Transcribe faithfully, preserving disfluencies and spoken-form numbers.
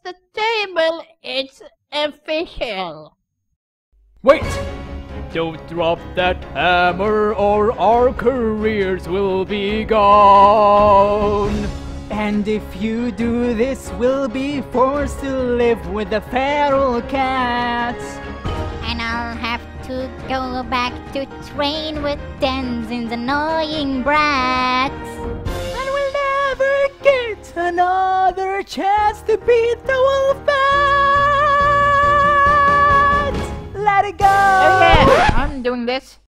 the table, it's official. Wait! Don't drop that hammer or our careers will be gone. And if you do this, we'll be forced to live with the feral cats. And I'll have to go back to train with Denzin's annoying brats. And we'll never get another chance to beat the wolf bat. Let it go! Oh yeah, I'm doing this.